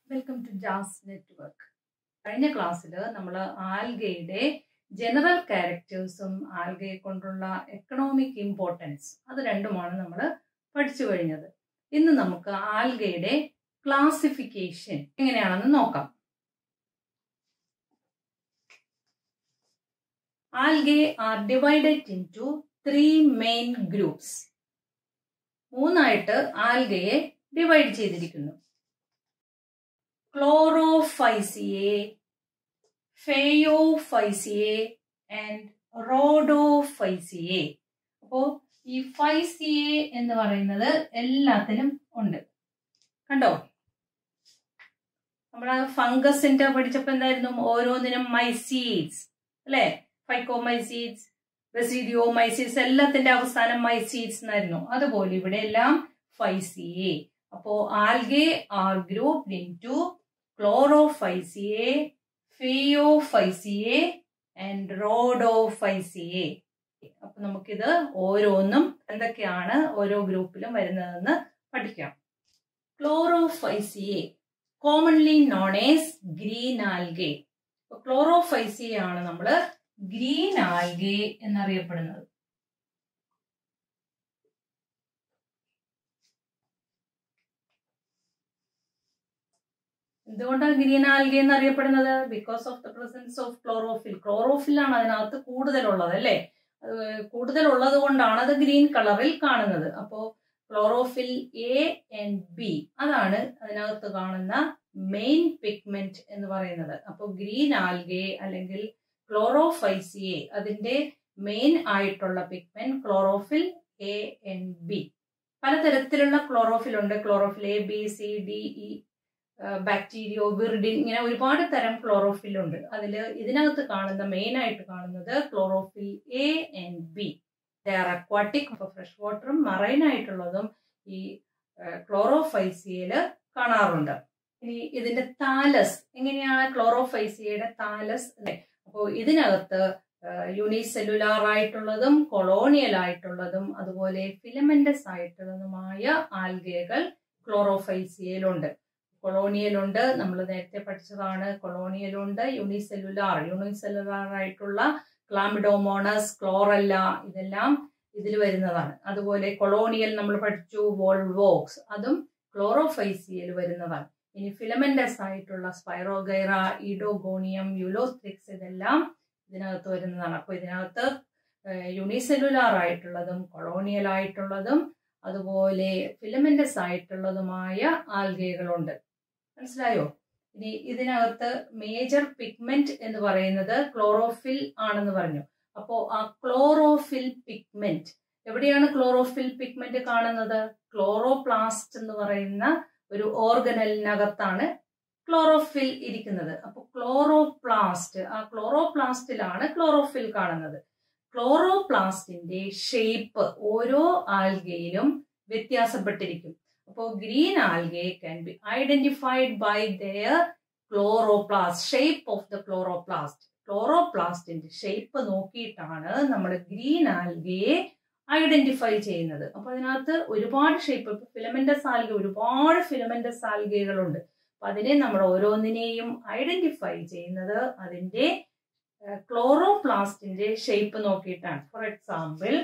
Welcome to jazz network. കഴിഞ്ഞ ക്ലാസ്സിൽ നമ്മൾ ആൽഗയുടെ ജനറൽ ക്യാരക്ടേഴ്സും ആൽഗയെ കൊണ്ടുള്ള എക്കണോമിക് ഇമ്പോർട്ടൻസ് അത് രണ്ടുമാണ് നമ്മൾ പഠിച്ചു കഴിഞ്ഞത്. ഇന്ന് നമുക്ക് ആൽഗയുടെ ക്ലാസിഫിക്കേഷൻ എങ്ങനെയാണെന്ന് നോക്കാം. Algae are divided into three main groups. മൂന്നായിട്ട് ആൽഗയെ ഡിവൈഡ് ചെയ്തിരിക്കുന്നു. Chlorophyceae, Phaeophyceae and Rhodophyceae. അപ്പോൾ ഈ ഫൈസിയെ എന്ന് പറയുന്നത് എല്ലാത്തിലും ഉണ്ട്. കണ്ടോ, നമ്മുടെ ഫംഗസിന്റെ പഠിച്ചപ്പോൾ എന്തായിരുന്നു? ഓരോന്നിനും മൈസീഡ്സ് അല്ലെ, ഫൈക്കോമൈസീഡ്സ്, ബെസിഡിയോമൈസീഡ്സ്, എല്ലാത്തിന്റെ അവസാനം മൈസീഡ്സ് എന്നായിരുന്നു. അതുപോലെ ഇവിടെ എല്ലാം ഫൈസിയെ. അപ്പോ algae are grouped into Chlorophyceae, Phaeophyceae and Rhodophyceae. അപ്പൊ നമുക്കിത് ഓരോന്നും എന്തൊക്കെയാണ് ഓരോ ഗ്രൂപ്പിലും വരുന്നതെന്ന് പഠിക്കാം. Chlorophyceae, commonly known as green algae. Chlorophyceae ആണ് നമ്മൾ ഗ്രീൻ ആൽഗെ എന്നറിയപ്പെടുന്നത്. എന്തുകൊണ്ടാണ് ഗ്രീൻ ആൽഗെ എന്നറിയപ്പെടുന്നത്? Because of the presence of chlorophyll. Chlorophyll ആണ് അതിനകത്ത് കൂടുതലുള്ളത് അല്ലേ. കൂടുതലുള്ളത് കൊണ്ടാണ് അത് ഗ്രീൻ കളറിൽ കാണുന്നത്. അപ്പോ ക്ലോറോഫിൽ എ ആൻഡ് ബി അതാണ് അതിനകത്ത് കാണുന്ന മെയിൻ പിഗ്മെന്റ് എന്ന് പറയുന്നത്. അപ്പോൾ ഗ്രീൻ ആൽഗെ അല്ലെങ്കിൽ ക്ലോറോഫൈസിയെ അതിന്റെ മെയിൻ ആയിട്ടുള്ള pigment chlorophyll A and B. പലതരത്തിലുള്ള ക്ലോറോഫിൽ ഉണ്ട്. Chlorophyll A, B, C, D, E, bacterioviridin, ഇങ്ങനെ ഒരുപാട് തരം ക്ലോറോഫിൽ ഉണ്ട്. അതിൽ ഇതിനകത്ത് കാണുന്ന മെയിൻ ആയിട്ട് കാണുന്നത് chlorophyll A and B. Aquatic, fresh വാട്ടറും മറൈൻ ആയിട്ടുള്ളതും ഈ ക്ലോറോഫൈസിയയില് കാണാറുണ്ട്. ഇനി ഇതിന്റെ താലസ് എങ്ങനെയാണ്? ക്ലോറോഫൈസിയയുടെ താലസ് അല്ലെ. അപ്പോൾ ഇതിനകത്ത് യൂണിസെല്ലുലാർ ആയിട്ടുള്ളതും കൊളോണിയൽ ആയിട്ടുള്ളതും അതുപോലെ ഫിലമെന്റസ് ആയിട്ടുള്ളതുമായ ആൽഗകൾ ക്ലോറോഫൈസിയയിലുണ്ട്. കൊളോണിയൽ ഉണ്ട്, നമ്മൾ നേരത്തെ പഠിച്ചതാണ്. കൊളോണിയൽ ഉണ്ട്, യൂണിസെല്ലുലാർ ആയിട്ടുള്ള ക്ലാമിഡോമോണസ്, ക്ലോറല്ല, ഇതെല്ലാം ഇതിൽ വരുന്നതാണ്. അതുപോലെ കൊളോണിയൽ നമ്മൾ പഠിച്ചു, വോൾവോക്സ്, അതും ക്ലോറോഫൈസിയയിൽ വരുന്നതാണ്. ഇനി ഫിലമെന്റസ് ആയിട്ടുള്ള സ്പൈറോഗൈറ, ഈഡോഗോണിയം, യുലോസ്ട്രിക്സ്, ഇതെല്ലാം ഇതിനകത്ത് വരുന്നതാണ്. അപ്പോൾ ഇതിനകത്ത് യൂണിസെല്ലുലാർ ആയിട്ടുള്ളതും കൊളോണിയൽ ആയിട്ടുള്ളതും അതുപോലെ ഫിലമെന്റസ് ആയിട്ടുള്ളതുമായ ആൽഗകളുണ്ട്. മനസ്സിലായോ? ഇനി ഇതിനകത്ത് മേജർ പിഗ്മെന്റ് എന്ന് പറയുന്നത് ക്ലോറോഫിൽ ആണെന്ന് പറഞ്ഞു. അപ്പോ ആ ക്ലോറോഫിൽ പിഗ്മെന്റ് എവിടെയാണ് ക്ലോറോഫിൽ പിഗ്മെന്റ് കാണുന്നത്? ക്ലോറോപ്ലാസ്റ്റ് എന്ന് പറയുന്ന ഒരു ഓർഗനലിനകത്താണ് ക്ലോറോഫിൽ ഇരിക്കുന്നത്. അപ്പൊ ക്ലോറോപ്ലാസ്റ്റ്, ആ ക്ലോറോപ്ലാസ്റ്റിലാണ് ക്ലോറോഫിൽ കാണുന്നത്. ക്ലോറോപ്ലാസ്റ്റിന്റെ ഷേപ്പ് ഓരോ ആൽഗയിലും വ്യത്യാസപ്പെട്ടിരിക്കും. അപ്പോൾ green algae can be identified by their chloroplast, shape of the chloroplast. ക്ലോറോപ്ലാസ്റ്റിന്റെ ഷേപ്പ് നോക്കിയിട്ടാണ് നമ്മൾ ഗ്രീൻ ആൽഗയെ ഐഡന്റിഫൈ ചെയ്യുന്നത്. അപ്പൊ അതിനകത്ത് ഒരുപാട് ഷേപ്പ്, ഇപ്പൊ ഫിലമെന്റസ് ആൽഗ, ഒരുപാട് ഫിലമെന്റസ് ആൽഗകളുണ്ട്. അപ്പൊ അതിനെ നമ്മൾ ഓരോന്നിനെയും ഐഡന്റിഫൈ ചെയ്യുന്നത് അതിന്റെ ക്ലോറോപ്ലാസ്റ്റിന്റെ ഷേപ്പ് നോക്കിയിട്ടാണ്. For example,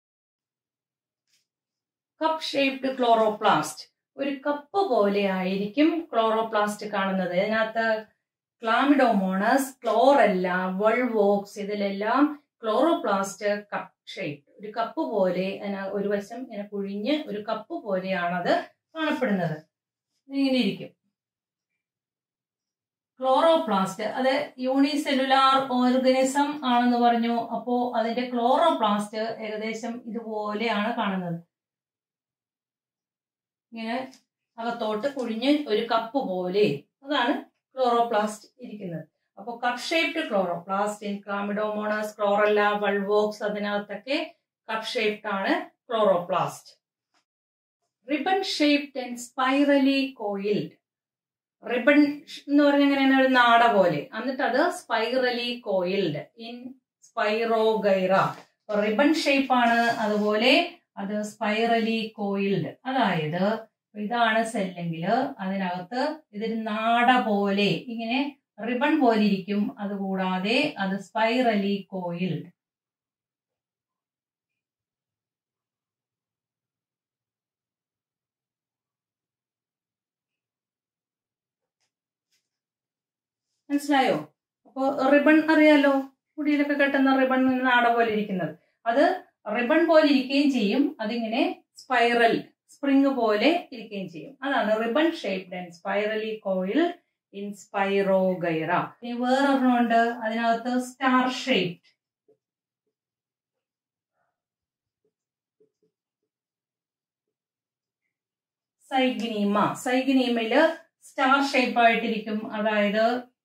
cup shaped chloroplast, ഒരു കപ്പ് പോലെ ആയിരിക്കും ക്ലോറോപ്ലാസ്റ്റ് കാണുന്നത്. ഇതിനകത്ത് ക്ലാമിഡോമോണസ്, ക്ലോറല്ല, വോൾവോക്സ്, ഇതിലെല്ലാം ക്ലോറോപ്ലാസ്റ്റ് കപ്പ് ഷേപ്പ്, ഒരു കപ്പ് പോലെ, ഒരു വശം ഇങ്ങനെ കുഴിഞ്ഞ് ഒരു കപ്പ് പോലെയാണത് കാണപ്പെടുന്നത്. ഇങ്ങനെ ഇരിക്കും ക്ലോറോപ്ലാസ്റ്റ്. അത് യൂണിസെല്ലുലാർ ഓർഗനിസം ആണെന്ന് പറഞ്ഞു. അപ്പോ അതിന്റെ ക്ലോറോപ്ലാസ്റ്റ് ഏകദേശം ഇതുപോലെയാണ് കാണുന്നത്. ഇങ്ങനെ അകത്തോട്ട് കുഴിഞ്ഞ് ഒരു കപ്പ് പോലെ, അതാണ് ക്ലോറോപ്ലാസ്റ്റ് ഇരിക്കുന്നത്. അപ്പോൾ cup shaped chloroplast in Chlamydomonas, Chlorella, Volvox, അതിനകത്തൊക്കെ കപ്പ് ഷേപ്ഡ് ആണ് chloroplast. Ribbon shaped and spirally coiled. Ribbon എന്ന് പറഞ്ഞ എങ്ങനെയാണ്? ഒരു നാട പോലെ, എന്നിട്ട് അത് spirally coiled in Spirogyra. Ribbon shape ആണ്, അതുപോലെ അത് സ്പൈറലി കോയിൽഡ്, അതായത് ഇതാണ് സെല്ലെങ്കിൽ അതിനകത്ത് ഇതൊരു നാട പോലെ ഇങ്ങനെ റിബൺ പോലെ ഇരിക്കും. അതുകൂടാതെ അത് സ്പൈറലി കോയിൽഡ്. മനസ്സിലായോ? അപ്പോൾ റിബൺ അറിയാലോ, മുടിയിലൊക്കെ കെട്ടുന്ന റിബൺ നാട പോലെ ഇരിക്കുന്നത്. അത് റിബൺ പോലെ ഇരിക്കുകയും ചെയ്യും, അതിങ്ങനെ സ്പൈറൽ സ്പ്രിങ് പോലെ ഇരിക്കുകയും ചെയ്യും. അതാണ് ribbon shaped and spirally coiled in Spirogyra. ഇനി വേറൊരെണ്ണമുണ്ട്, അതിനകത്ത് സ്റ്റാർ ഷേപ്ഡ്. സൈഗ്നീമ. സൈഗ്നീമയില് സ്റ്റാർ ഷേപ്പ് ആയിട്ടിരിക്കും. അതായത്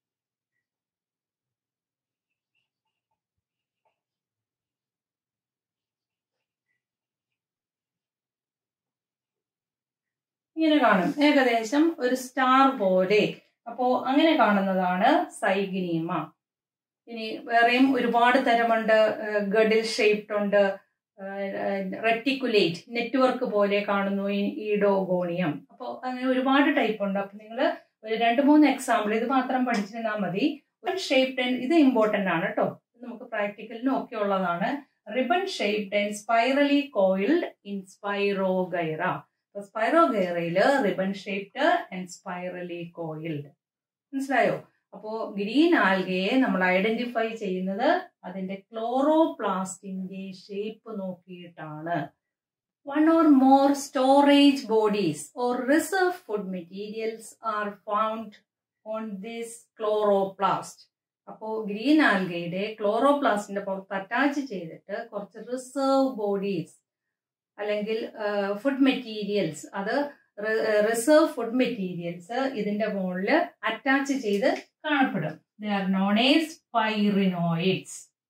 ഇങ്ങനെ കാണും, ഏകദേശം ഒരു സ്റ്റാർ പോലെ. അപ്പോ അങ്ങനെ കാണുന്നതാണ് സൈഗ്നീമ. ഇനി വേറെയും ഒരുപാട് തരമുണ്ട്. ഗഡിൽ ഷേപ്ഡ് ഉണ്ട്, റെറ്റിക്കുലേറ്റ് നെറ്റ്വർക്ക് പോലെ കാണുന്നു, ഈഡോഗോണിയം. അപ്പോൾ അങ്ങനെ ഒരുപാട് ടൈപ്പ് ഉണ്ട്. അപ്പൊ നിങ്ങൾ ഒരു 2-3 എക്സാമ്പിൾ ഇത് മാത്രം പഠിച്ചിരുന്നാൽ മതി. ഷേപ്ഡ് ആൻഡ് ഇത് ഇമ്പോർട്ടന്റ് ആണ് കേട്ടോ, നമുക്ക് പ്രാക്ടിക്കലിനും ഒക്കെ ഉള്ളതാണ്. Ribbon shaped and spirally coiled in Spirogyra. സ്പൈറോഗൈറയില് ribbon shaped and spirally coiled. മനസ്സിലായോ? അപ്പോ ഗ്രീൻ ആൽഗയെ നമ്മൾ ഐഡന്റിഫൈ ചെയ്യുന്നത് അതിന്റെ ക്ലോറോപ്ലാസ്റ്റിന്റെ ഷേപ്പ് നോക്കിയിട്ടാണ്. One or more storage bodies or reserve food materials are found on this chloroplast. അപ്പോൾ ഗ്രീൻ ആൽഗയുടെ ക്ലോറോപ്ലാസ്റ്റിന്റെ പുറത്ത് അറ്റാച്ച് ചെയ്തിട്ട് കുറച്ച് റിസർവ് ബോഡീസ് അല്ലെങ്കിൽ ഫുഡ് മെറ്റീരിയൽസ്, അത് റിസർവ് ഫുഡ് മെറ്റീരിയൽസ് ഇതിന്റെ മുകളിൽ അറ്റാച്ച് ചെയ്ത് കാണപ്പെടും. They are known as pyrenoids.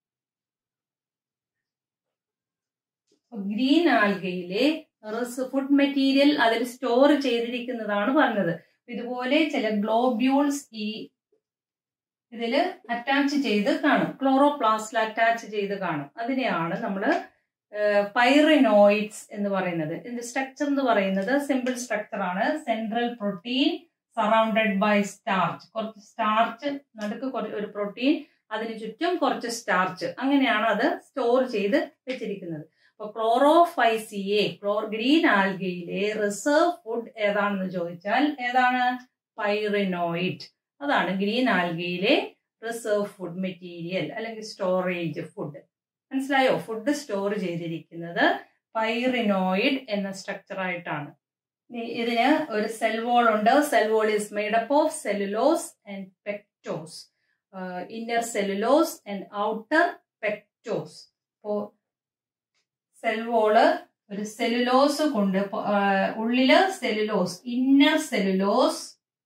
Green ആൽഗയിലെ ഫുഡ് മെറ്റീരിയൽ അതിൽ സ്റ്റോർ ചെയ്തിരിക്കുന്നതാണ് പറഞ്ഞത്. ഇതുപോലെ ചില ഗ്ലോബ്യൂൾസ് ഈ ഇതില് അറ്റാച്ച് ചെയ്ത് കാണും, ക്ലോറോപ്ലാസ്റ്റിൽ അറ്റാച്ച് ചെയ്ത് കാണും. അതിനെയാണ് നമ്മൾ പൈറിനോയിഡ്സ് എന്ന് പറയുന്നത്. ഇതിന്റെ സ്ട്രക്ചർ എന്ന് പറയുന്നത് സിമ്പിൾ സ്ട്രക്ചർ ആണ്. Central protein surrounded by starch. കുറച്ച് സ്റ്റാർച്ച്, നടുക്ക് ഒരു പ്രോട്ടീൻ, അതിന് ചുറ്റും കുറച്ച് സ്റ്റാർച്ച്, അങ്ങനെയാണ് അത് സ്റ്റോർ ചെയ്ത് വെച്ചിരിക്കുന്നത്. അപ്പൊ ക്ലോറോഫൈസിയെ, ഗ്രീൻ ആൽഗയിലെ റിസർവ് ഫുഡ് ഏതാണെന്ന് ചോദിച്ചാൽ ഏതാണ്? പൈറിനോയിഡ്. അതാണ് ഗ്രീൻ ആൽഗയിലെ റിസർവ് ഫുഡ് മെറ്റീരിയൽ അല്ലെങ്കിൽ സ്റ്റോറേജ് ഫുഡ്. മനസ്സിലായോ? ഫുഡ് സ്റ്റോർ ചെയ്തിരിക്കുന്നത് പൈറിനോയിഡ് എന്ന സ്ട്രക്ചർ ആയിട്ടാണ്. ഇതിന് ഒരു സെൽ വോൾ ഉണ്ട്. Cell wall is made up of cellulose and pectose. Inner cellulose and outer pectose. അപ്പോ സെൽ വോള് ഒരു സെല്ലുലോസ് കൊണ്ട്, ഉള്ളില് cellulose, inner cellulose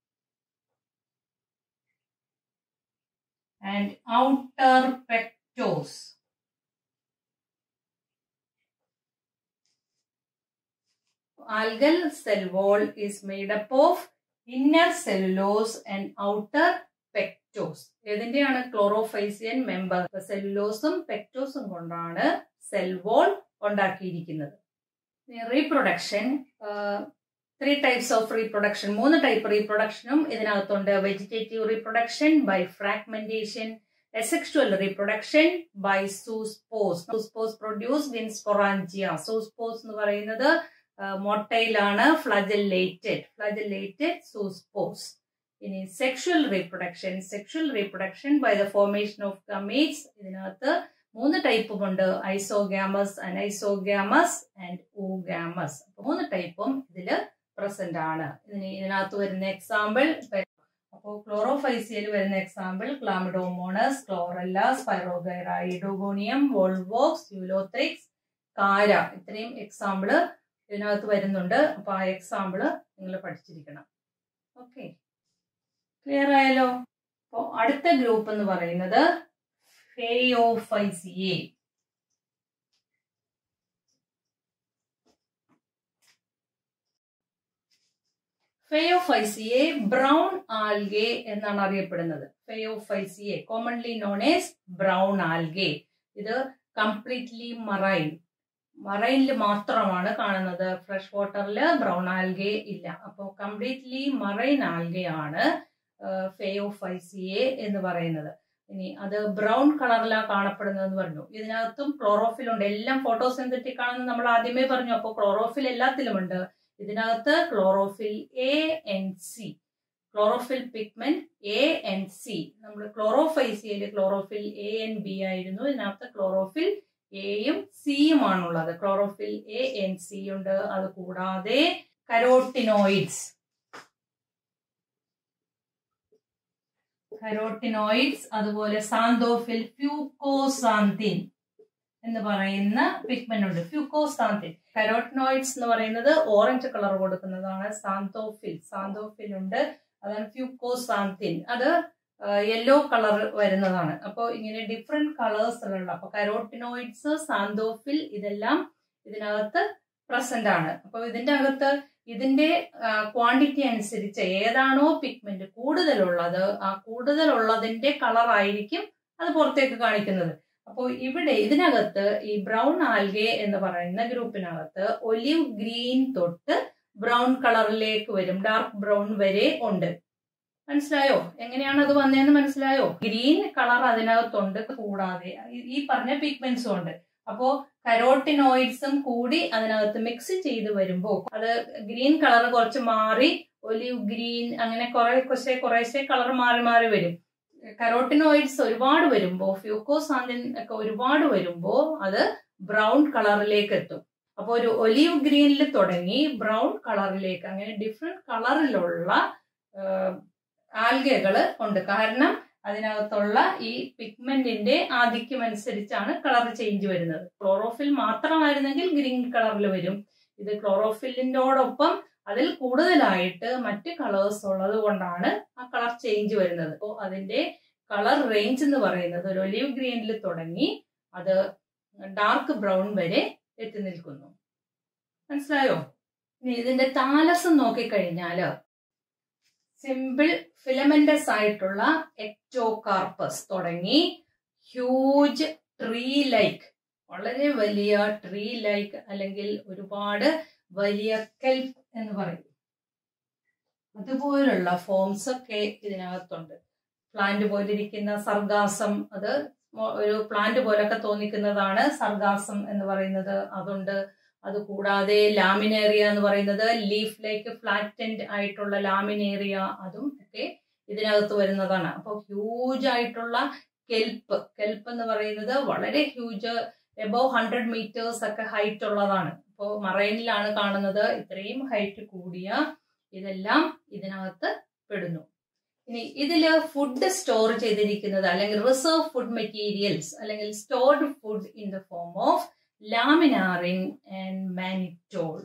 and outer pectose. Algal cell wall is made up of inner cellulose and outer pectose. ഏതിന്റെയാണ്? Chlorophycean member. സെല്ലുലോസും പെക്ടോസും കൊണ്ടാണ് cell wall ഉണ്ടാക്കിയിരിക്കുന്നത്. Reproduction, 3 types of reproduction, 3 type റീപ്രൊഡക്ഷനും ഇതിനകത്തുണ്ട്. Vegetative reproduction by fragmentation, asexual reproduction by zoospores. Zoospores produced in sporangia. Zoospores എന്ന് പറയുന്നത് മൊട്ടയിലാണ്, ഫ്ലജല്ലേറ്റഡ് zoospores. ഇനി sexual reproduction by the formation of gametes. ഇതിനകത്ത് 3 ടൈപ്പുമുണ്ട്. ഐസോഗാമസ്, അനൈസോഗാമസ് ആൻഡ് oogamous. 3 ടൈപ്പും ഇതിൽ പ്രസന്റ് ആണ്. ഇതിനകത്ത് വരുന്ന എക്സാമ്പിൾ, അപ്പോൾ ക്ലോറോഫൈസിയയിൽ വരുന്ന example Chlamydomonas, Chlorella, Spirogyra, Oedogonium, Volvox, Ulothrix, Chara. ഇത്രയും എക്സാമ്പിള് ഇതിനകത്ത് വരുന്നുണ്ട്. അപ്പൊ ആ എക്സാമ്പിള് നിങ്ങൾ പഠിച്ചിരിക്കണം. ഓക്കെ, ക്ലിയർ ആയല്ലോ? അപ്പോൾ അടുത്ത ഗ്രൂപ്പ് എന്ന് പറയുന്നത് ഫെയോഫൈസിയെ. ഫെയോഫൈസിയെ ബ്രൗൺ ആൽഗെ എന്നാണ് അറിയപ്പെടുന്നത്. Phaeophyceae commonly known as brown algae. ഇത് കംപ്ലീറ്റ്ലി മറൈൻ, മറൈനിൽ മാത്രമാണ് കാണുന്നത്. ഫ്രഷ് വാട്ടറിൽ ബ്രൗൺ ആൽഗെ ഇല്ല. അപ്പോൾ കംപ്ലീറ്റ്ലി മറൈൻ ആൽഗയാണ് ഫെയോഫൈസിയെ എന്ന് പറയുന്നത്. ഇനി അത് ബ്രൗൺ കളറിലാണ് കാണപ്പെടുന്നതെന്ന് പറഞ്ഞു. ഇതിനകത്തും ക്ലോറോഫിൽ ഉണ്ട്. എല്ലാം ഫോട്ടോസിന്തറ്റിക് ആണെന്ന് നമ്മൾ ആദ്യമേ പറഞ്ഞു. അപ്പോൾ ക്ലോറോഫിൽ എല്ലാത്തിലുമുണ്ട്. ഇതിനകത്ത് chlorophyll A and C, chlorophyll pigment A and C. നമ്മൾ ക്ലോറോഫൈസിയയിൽ ക്ലോറോഫിൽ എ എൻ ബി ആയിരുന്നു. ഇതിനകത്ത് ക്ലോറോഫിൽ എയും സിയുമാണുള്ളത്. ക്ലോറോഫിൽ എ എൻ സി ഉണ്ട്. അത് കൂടാതെ കരോട്ടിനോയിഡ്സ്, അതുപോലെ സാന്തോഫിൽ ഫ്യൂക്കോസാന്തിൻ എന്ന് പറയുന്ന പിഗ്മെന്റ് ഉണ്ട്. ഫ്യൂക്കോസാന്തിൻ. കരോട്ടിനോയിഡ്സ് എന്ന് പറയുന്നത് ഓറഞ്ച് കളർ കൊടുക്കുന്നതാണ്. സാന്തോഫിൽ ഉണ്ട്. അതാണ് ഫ്യൂക്കോസാന്തിൻ. അത് യെല്ലോ കളർ വരുന്നതാണ്. അപ്പോൾ ഇങ്ങനെ ഡിഫറെന്റ് കളേഴ്സിലുള്ള, അപ്പൊ കരോട്ടിനോയിഡ്സ്, സാന്തോഫിൽ ഇതെല്ലാം ഇതിനകത്ത് പ്രസന്റ് ആണ്. അപ്പോൾ ഇതിന്റെ അകത്ത് ഇതിന്റെ ക്വാണ്ടിറ്റി അനുസരിച്ച് ഏതാണോ പിഗ്മെന്റ് കൂടുതലുള്ളത് ആ കൂടുതലുള്ളതിന്റെ കളർ ആയിരിക്കും അത് പുറത്തേക്ക് കാണിക്കുന്നത്. അപ്പോൾ ഇവിടെ ഇതിനകത്ത് ഈ ബ്രൗൺ ആൽഗെ എന്ന് പറയുന്ന ഗ്രൂപ്പിനകത്ത് ഒലിവ് ഗ്രീൻ തൊട്ട് ബ്രൗൺ കളറിലേക്ക് വരും, ഡാർക്ക് ബ്രൗൺ വരെ ഉണ്ട്. മനസ്സിലായോ? എങ്ങനെയാണ് അത് വന്നതെന്ന് മനസ്സിലായോ? ഗ്രീൻ കളർ അതിനകത്തുണ്ട്. കൂടാതെ ഈ പറഞ്ഞ പിഗ്മെന്റ്സും ഉണ്ട്. അപ്പോ കരോട്ടിനോയിഡ്സും കൂടി അതിനകത്ത് മിക്സ് ചെയ്ത് വരുമ്പോ അത് ഗ്രീൻ കളർ കുറച്ച് മാറി ഒലിവ് ഗ്രീൻ, അങ്ങനെ കുറേശ്ശെ കളർ മാറി മാറി വരും. കരോട്ടിനോയിഡ്സ് ഒരുപാട് വരുമ്പോ, ഫ്യൂക്കോസാന്തിൻ ഒക്കെ ഒരുപാട് വരുമ്പോ അത് ബ്രൗൺ കളറിലേക്ക് എത്തും. അപ്പൊ ഒരു ഒലിവ് ഗ്രീനിൽ തുടങ്ങി ബ്രൗൺ കളറിലേക്ക്, അങ്ങനെ ഡിഫറെന്റ് കളറിലുള്ള ആൽഗകള് ഉണ്ട്. കാരണം അതിനകത്തുള്ള ഈ പിഗ്മെന്റിന്റെ ആധിക്യം അനുസരിച്ചാണ് കളർ ചേഞ്ച് വരുന്നത്. ക്ലോറോഫിൽ മാത്രമായിരുന്നെങ്കിൽ ഗ്രീൻ കളറിൽ വരും. ഇത് ക്ലോറോഫിലിനോടൊപ്പം അതിൽ കൂടുതലായിട്ട് മറ്റ് കളേഴ്സ് ഉള്ളത് കൊണ്ടാണ് ആ കളർ ചേഞ്ച് വരുന്നത്. അപ്പോൾ അതിന്റെ കളർ റേഞ്ച് എന്ന് പറയുന്നത് ഒരു ഒലിവ് ഗ്രീനിൽ തുടങ്ങി അത് ഡാർക്ക് ബ്രൗൺ വരെ എത്തി നിൽക്കുന്നു. മനസ്സിലായോ? ഇനി ഇതിന്റെ താലസം നോക്കിക്കഴിഞ്ഞാല് സിമ്പിൾ ഫിലമെന്റസ് ആയിട്ടുള്ള എക്ടോകാർപ്പസ് തുടങ്ങി ഹ്യൂജ് ട്രീ ലൈക്ക്, വളരെ വലിയ ട്രീ ലൈക്ക് അല്ലെങ്കിൽ ഒരുപാട് വലിയ കെൽപ്പ് എന്ന് പറയും, അതുപോലുള്ള ഫോംസ് ഒക്കെ ഇതിനകത്തുണ്ട്. പ്ലാന്റ് പോലെ ഇരിക്കുന്ന സർഗാസം, അത് ഒരു പ്ലാന്റ് പോലൊക്കെ തോന്നിക്കുന്നതാണ് സർഗാസം എന്ന് പറയുന്നത്, അതുണ്ട്. അതുകൂടാതെ ലാമിനേറിയ എന്ന് പറയുന്നത് ലീഫ് ലൈക്ക് ഫ്ലാറ്റൻഡ് ആയിട്ടുള്ള ലാമിനേറിയ, അതും ഒക്കെ ഇതിനകത്ത് വരുന്നതാണ്. അപ്പോൾ ഹ്യൂജ് ആയിട്ടുള്ള കെൽപ്പ് എന്ന് പറയുന്നത് വളരെ ഹ്യൂജ്, എബോവ് 100 meters ഒക്കെ ഹൈറ്റ് ഉള്ളതാണ്. അപ്പോൾ മറൈനിലാണ് കാണുന്നത്. ഇത്രയും ഹൈറ്റ് കൂടിയ ഇതെല്ലാം ഇതിനകത്ത് പെടുന്നു. ഇനി ഇതില് ഫുഡ് സ്റ്റോർ ചെയ്തിരിക്കുന്നത് അല്ലെങ്കിൽ റിസർവ് ഫുഡ് മെറ്റീരിയൽസ് അല്ലെങ്കിൽ stored food in the form of laminarin and mannitol.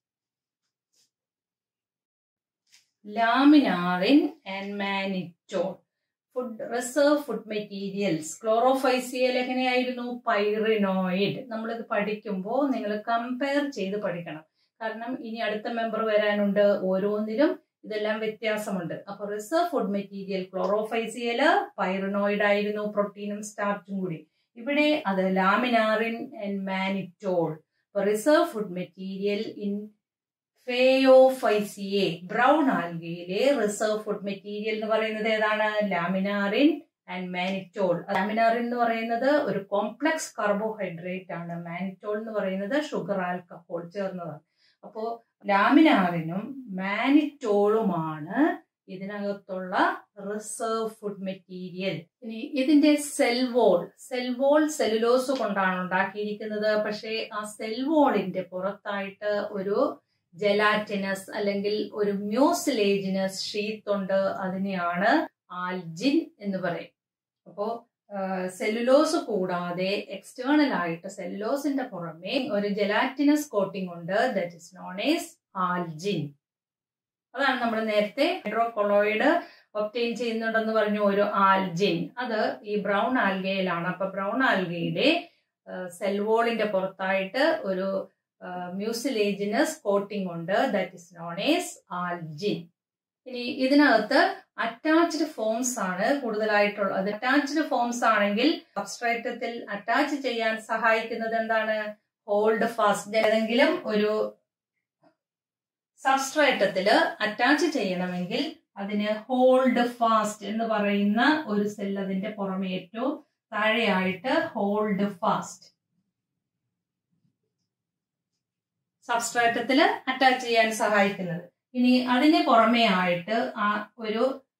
Laminarin and mannitol reserve food materials. ക്ലോറോഫൈസിയൽ എങ്ങനെയായിരുന്നു? പൈറിനോയിഡ്. നമ്മളിത് പഠിക്കുമ്പോൾ നിങ്ങൾ കമ്പയർ ചെയ്ത് പഠിക്കണം. കാരണം ഇനി അടുത്ത മെമ്പർ വരാനുണ്ട്. ഓരോന്നിലും ഇതെല്ലാം വ്യത്യാസമുണ്ട്. അപ്പൊ റിസർവ് ഫുഡ് മെറ്റീരിയൽ ക്ലോറോഫൈസിയല് പൈറിനോയിഡ് ആയിരുന്നു, പ്രോട്ടീനും സ്റ്റാർച്ചും കൂടി. ഇവിടെ അത് laminarin and mannitol. Reserve food material in Phaeophyceae, brown ആൽഗയിലെ റിസർവ് ഫുഡ് മെറ്റീരിയൽ എന്ന് പറയുന്നത് ഏതാണ്? Laminarin and mannitol. ലാമിനാറിൻ എന്ന് പറയുന്നത് ഒരു കോംപ്ലക്സ് കാർബോഹൈഡ്രേറ്റ് ആണ്. മാനിറ്റോൾ എന്ന് പറയുന്നത് ഷുഗർ ആൽക്കഹോൾ ചേർന്നതാണ്. അപ്പോ ലാമിനാറിനും മാനിറ്റോളുമാണ് ഇതിനകത്തുള്ള റിസർവ് ഫുഡ് മെറ്റീരിയൽ. ഇനി ഇതിന്റെ സെൽ വോൾ സെല്ലുലോസ് കൊണ്ടാണ് ഉണ്ടാക്കിയിരിക്കുന്നത്. പക്ഷേ ആ സെൽ വോളിന്റെ പുറത്തായിട്ട് ഒരു ജെലാറ്റിനസ് അല്ലെങ്കിൽ ഒരു മ്യൂസിലേജിനസ് ഷീത്ത് ഉണ്ട്. അതിനെയാണ് ആൽജിൻ എന്ന് പറയും. അപ്പോ സെല്ലുലോസ് കൂടാതെ എക്സ്റ്റേണൽ ആയിട്ട് സെല്ലുലോസിന്റെ പുറമെ ഒരു ജെലാറ്റിനസ് കോട്ടിംഗ് ഉണ്ട്. That is known as algin. അതാണ് നമ്മൾ നേരത്തെ ഹൈഡ്രോകൊളോയിഡ് ഒബ്റ്റെയിൻ ചെയ്യുന്നുണ്ടെന്ന് പറഞ്ഞു, ഒരു ആൽജിൻ. അത് ഈ ബ്രൗൺ ആൽഗയിലാണ്. അപ്പൊ ബ്രൗൺ ആൽഗയുടെ സെൽവോളിന്റെ പുറത്തായിട്ട് ഒരു മ്യൂസിലേജിനസ് കോട്ടിംഗ് ഉണ്ട്. That is known as algin. ഇനി ഇതിനകത്ത് അറ്റാച്ച്ഡ് ഫോംസ് ആണ് കൂടുതലായിട്ടുള്ളത്. അറ്റാച്ച്ഡ് ഫോംസ് ആണെങ്കിൽ സബ്സ്ട്രേറ്റത്തിൽ അറ്റാച്ച് ചെയ്യാൻ സഹായിക്കുന്നത് എന്താണ്? Hold fast. ഏതെങ്കിലും ഒരു സബ്സ്ട്രേറ്റത്തില് അറ്റാച്ച് ചെയ്യണമെങ്കിൽ അതിന് ഹോൾഡ് ഫാസ്റ്റ് എന്ന് പറയുന്ന ഒരു സെൽ അതിന്റെ പുറമെ ഏറ്റവും താഴെയായിട്ട് ഹോൾഡ് ഫാസ്റ്റ് സബ്സ്ട്രേറ്റത്തില് അറ്റാച്ച് ചെയ്യാൻ സഹായിക്കുന്നത്. ഇനി അതിന് പുറമെ ആയിട്ട് ആ ഒരു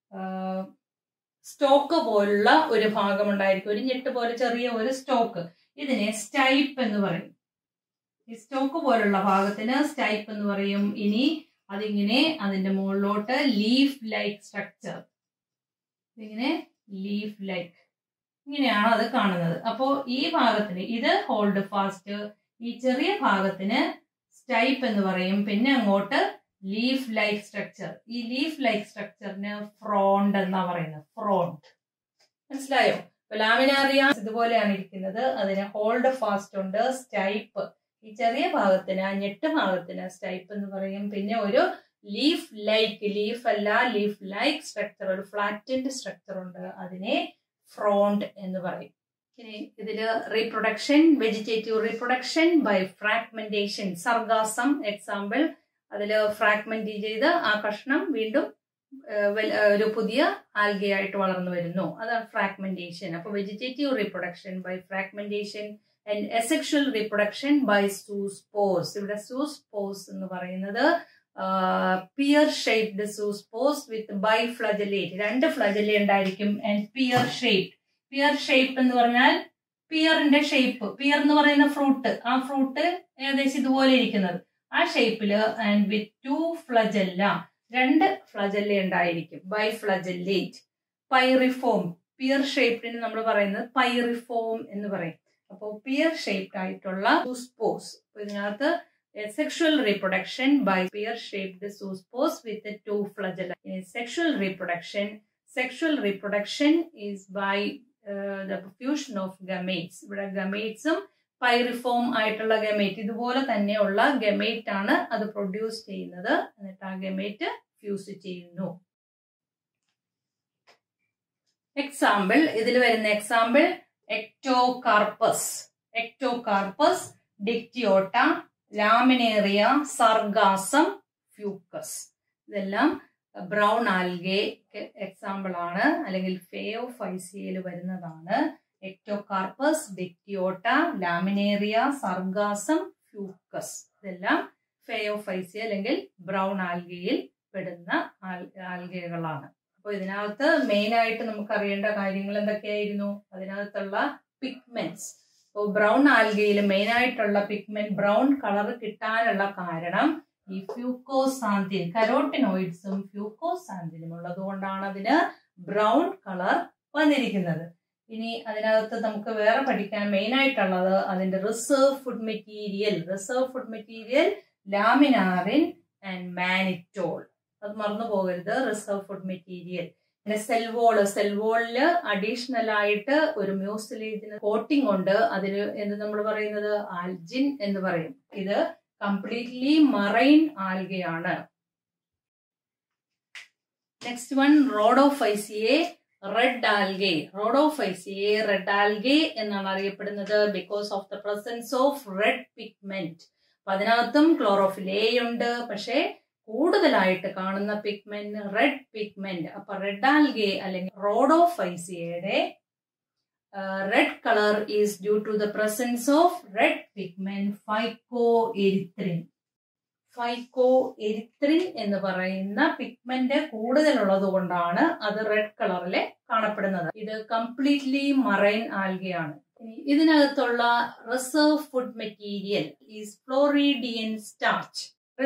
സ്റ്റോക്ക് പോലുള്ള ഒരു ഭാഗം ഉണ്ടായിരിക്കും, ഒരു ഞെട്ട് പോലെ ചെറിയ ഒരു സ്റ്റോക്ക്. ഇതിനെ സ്റ്റൈപ്പ് എന്ന് പറയും. ഈ സ്റ്റോക്ക് പോലുള്ള ഭാഗത്തിന് സ്റ്റൈപ്പ് എന്ന് പറയും. ഇനി അതിങ്ങനെ അതിന്റെ മുകളിലോട്ട് ലീഫ് ലൈക്ക് സ്ട്രക്ചർ, ഇങ്ങനെ ലീഫ് ലൈക്ക് ഇങ്ങനെയാണ് അത് കാണുന്നത്. അപ്പോ ഈ ഭാഗത്തിന് ഇത് ഹോൾഡ് ഫാസ്റ്റ്, ഈ ചെറിയ ഭാഗത്തിന് സ്റ്റൈപ്പ് എന്ന് പറയും. പിന്നെ അങ്ങോട്ട് ലീഫ് ലൈക്ക് സ്ട്രക്ചർ. ഈ ലീഫ് ലൈക്ക് സ്ട്രക്ചറിന് ഫ്രോണ്ട് എന്നാ പറയുന്നത്. ഫ്രോണ്ട് മനസ്സിലായോ? ലാമിനാറിയ ഇതുപോലെയാണ് ഇരിക്കുന്നത്. അതിന് ഹോൾഡ് ഫാസ്റ്റ് ഉണ്ട്, സ്റ്റൈപ്പ്. ഈ ചെറിയ ഭാഗത്തിന്, ഞെട്ട് ഭാഗത്തിന് സ്റ്റൈപ്പ് എന്ന് പറയും. പിന്നെ ഒരു ലീഫ് ലൈക്ക്, ലീഫ് അല്ല ലീഫ് ലൈക്ക് സ്ട്രക്ചർ, ഒരു ഫ്ലാറ്റൻഡ് സ്ട്രക്ചർ ഉണ്ട്, അതിനെ ഫ്രോണ്ട് എന്ന് പറയും. ഇനി ഇതില് reproduction, vegetative reproduction by fragmentation. Sargassum example. അതില് ഫ്രാഗ്മെന്റ് ചെയ്ത് ആ കഷ്ണം വീണ്ടും ഒരു പുതിയ ആൽഗയായിട്ട് വളർന്നു വരുന്നു, അതാണ് ഫ്രാഗ്മെന്റേഷൻ. അപ്പൊ vegetative reproduction by fragmentation and asexual reproduction by zoospores. ഇവിടെ സൂസ്പോർസ് എന്ന് പറയുന്നത് pear shaped zoospores with biflagellate, 2 flagella ഉണ്ടായിരിക്കും. And pear shaped. Pear shape എന്ന് പറഞ്ഞാൽ പിയറിന്റെ ഷേപ്പ്, പിയർ എന്ന് പറയുന്ന ഫ്രൂട്ട്, ആ ഫ്രൂട്ട് ഏകദേശം ഇതുപോലെ ഇരിക്കുന്നത്, ആ ഷേപ്പില്. ആൻഡ് വിത്ത് 2 ഫ്ലജല്ല, 2 ഫ്ലജല്ല ഉണ്ടായിരിക്കും. ബൈഫ്ലജലേറ്റ്. പൈറിഫോം. പിയർ ഷേപ്ഡിന് നമ്മൾ പറയുന്നത് പൈറിഫോം എന്ന് പറയും. അപ്പോൾ പിയർ ഷേപ്ഡ് ആയിട്ടുള്ള സൂസ്പോസ്. ഇതിനകത്ത് sexual reproduction by pear shaped zoospores with 2 flagella. Sexual reproduction is by the fusion of gametes. ഇവിടെ ഗമേറ്റ്സും പൈറിഫോം ആയിട്ടുള്ള ഗമേറ്റ്, ഇതുപോലെ തന്നെയുള്ള ഗമേറ്റ് ആണ് അത് പ്രൊഡ്യൂസ് ചെയ്യുന്നത്. എന്നിട്ട് ആ ഗമേറ്റ് ഫ്യൂസ് ചെയ്യുന്നു. എക്സാമ്പിൾ, ഇതിൽ വരുന്ന example Ectocarpus, Dictyota, Laminaria, Sargassum, Fucus. ഇതെല്ലാം ബ്രൗൺ ആൽഗെ എക്സാമ്പിൾ ആണ്, അല്ലെങ്കിൽ ഫെയോഫൈസിയയിൽ വരുന്നതാണ്. Ectocarpus, Dictyota, Laminaria, Sargassum, Fucus. ഇതെല്ലാം ഫെയോഫൈസിയ അല്ലെങ്കിൽ ബ്രൗൺ ആൽഗയിൽ പെടുന്ന ആൽഗകളാണ്. അപ്പോൾ ഇതിനകത്ത് മെയിൻ ആയിട്ട് നമുക്ക് അറിയേണ്ട കാര്യങ്ങൾ എന്തൊക്കെയായിരുന്നു? അതിനകത്തുള്ള പിഗ്മെന്റ്സ്. അപ്പോൾ ബ്രൗൺ ആൽഗയിൽ മെയിൻ ആയിട്ടുള്ള പിഗ്മെന്റ്, ബ്രൗൺ കളർ കിട്ടാനുള്ള കാരണം ഈ ഫ്യൂക്കോസാന്തിൻ, കരോട്ടിനോയിഡ്സും ഫ്യൂക്കോസാന്തിനും ഉള്ളത് കൊണ്ടാണ് അതിന് ബ്രൗൺ കളർ വന്നിരിക്കുന്നത്. ഇനി അതിനകത്ത് നമുക്ക് വേറെ പഠിക്കാൻ മെയിൻ ആയിട്ടുള്ളത് അതിന്റെ reserve food material laminarin and mannitol. അത് മറന്നു പോകരുത്, റിസർവ് ഫുഡ് മെറ്റീരിയൽ. പിന്നെ സെൽവോളില് അഡീഷണൽ ആയിട്ട് ഒരു മ്യൂസിലേജിന് കോട്ടിംഗ് ഉണ്ട്. അതിന് എന്ത് നമ്മൾ പറയുന്നത്? ആൽജിൻ എന്ന് പറയും. ഇത് കംപ്ലീറ്റ്ലി മറൈൻ ആൽഗയാണ്. Next one Rhodophyceae red algae എന്നാണ് അറിയപ്പെടുന്നത് because of the presence of red pigment. അപ്പൊ അതിനകത്തും ക്ലോറോഫിൽ എ ഉണ്ട്, പക്ഷെ കൂടുതലായിട്ട് കാണുന്ന പിഗ്മെന്റ് റെഡ് പിഗ്മെന്റ്. അപ്പൊ റെഡ് ആൽഗെ അല്ലെങ്കിൽ റോഡോഫൈസിയയുടെ red colour is due to the presence of red pigment phycoerythrin. Phycoerythrin എന്ന് പറയുന്ന പിഗ്മെന്റ് കൂടുതലുള്ളത് കൊണ്ടാണ് അത് റെഡ് കളറിൽ കാണപ്പെടുന്നത്. ഇത് കംപ്ലീറ്റ്ലി മറൈൻ ആൽഗയാണ്. ഇതിനകത്തുള്ള reserve food material is floridean starch.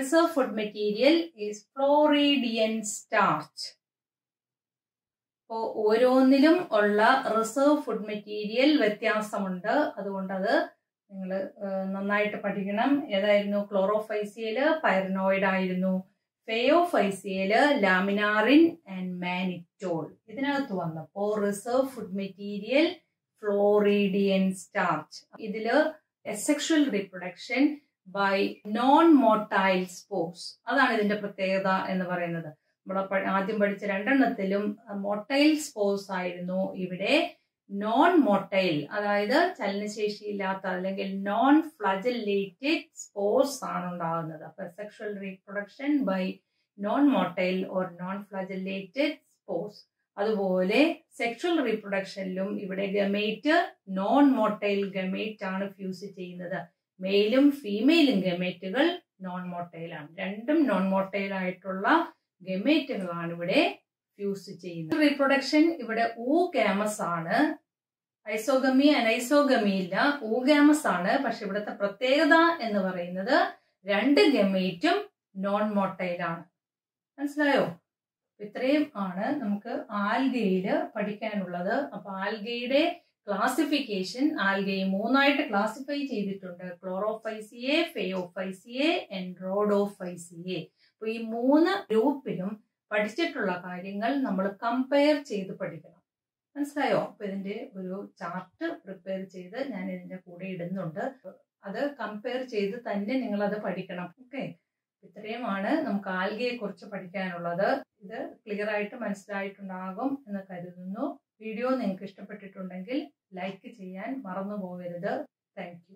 അപ്പോൾ ഓരോന്നിലും ഉള്ള റിസർവ് ഫുഡ് മെറ്റീരിയൽ വ്യത്യാസമുണ്ട്. അതുകൊണ്ട് അത് നിങ്ങൾ നന്നായിട്ട് പഠിക്കണം. ഏതായിരുന്നു? ക്ലോറോഫൈസിയല് പൈറിനോയിഡ് ആയിരുന്നു, ഫെയോഫൈസിയല് ലാമിനാറിൻ ആൻഡ് മാനിറ്റോൾ. ഇതിനകത്ത് വന്നപ്പോ reserve food material floridean starch. ഇതില് asexual reproduction by non motile spores. അതാണ് ഇതിന്റെ പ്രത്യേകത എന്ന് പറയുന്നത്. നമ്മൾ ആദ്യം പഠിച്ച 2 മോട്ടൈൽ സ്പോർസ് ആയിരുന്നു. ഇവിടെ നോൺ മൊട്ടൈൽ, അതായത് ചലനശേഷിയില്ലാത്ത അല്ലെങ്കിൽ നോൺ ഫ്ലജല്ലേറ്റഡ് സ്പോർസ് ആണ് ഉണ്ടാകുന്നത്. അപ്പൊ sexual reproduction by non motile or non flagellated spores. അതുപോലെ സെക്ഷൽ റീപ്രൊഡക്ഷനിലും ഇവിടെ ഗമേറ്റ് നോൺ മൊട്ടൈൽ ഗമേറ്റ് ആണ് ഫ്യൂസ് ചെയ്യുന്നത്. മെയിലും ഫീമെയിലും ഗമേറ്റുകൾ നോൺ മൊട്ടൈൽ ആണ്. രണ്ടും നോൺ മൊട്ടൈൽ ആയിട്ടുള്ള ഗമേറ്റുകളാണ് ഇവിടെ ഫ്യൂസ് ചെയ്യുന്നത്. റീപ്രൊഡക്ഷൻ ഇവിടെ ഊഗാമസ് ആണ്. ഐസോഗമി അനൈസോഗമി ഇല്ല, ഊഗാമസ് ആണ്. പക്ഷെ ഇവിടുത്തെ പ്രത്യേകത എന്ന് പറയുന്നത് രണ്ട് ഗമേറ്റും നോൺ മൊട്ടൈൽ ആണ്. മനസ്സിലായോ? ഇത്രയും ആണ് നമുക്ക് ആൽഗയില് പഠിക്കാനുള്ളത്. അപ്പൊ ആൽഗയുടെ ക്ലാസിഫിക്കേഷൻ, ആൽഗയെ മൂന്നായിട്ട് ക്ലാസിഫൈ ചെയ്തിട്ടുണ്ട്: ക്ലോറോഫൈസിയെ, ഫെയോഫൈസിയെ ആൻഡ് റോഡോഫൈസിയെ. അപ്പൊ ഈ മൂന്ന് ഗ്രൂപ്പിലും പഠിച്ചിട്ടുള്ള കാര്യങ്ങൾ നമ്മൾ കമ്പയർ ചെയ്ത് പഠിക്കണം. മനസ്സിലായോ? അപ്പൊ ഇതിന്റെ ഒരു ചാർട്ട് പ്രിപ്പയർ ചെയ്ത് ഞാൻ ഇതിന്റെ കൂടെ ഇടുന്നുണ്ട്. അത് കമ്പയർ ചെയ്ത് തന്നെ നിങ്ങൾ അത് പഠിക്കണം. ഓക്കെ, ഇത്രയുമാണ് നമുക്ക് ആൽഗയെ കുറിച്ച് പഠിക്കാനുള്ളത്. ഇത് ക്ലിയർ ആയിട്ട് മനസ്സിലായിട്ടുണ്ടാകും എന്ന് കരുതുന്നു. വീഡിയോ നിങ്ങൾക്ക് ഇഷ്ടപ്പെട്ടിട്ടുണ്ടെങ്കിൽ ലൈക്ക് ചെയ്യാൻ മറന്നു പോകരുത്. Thank U.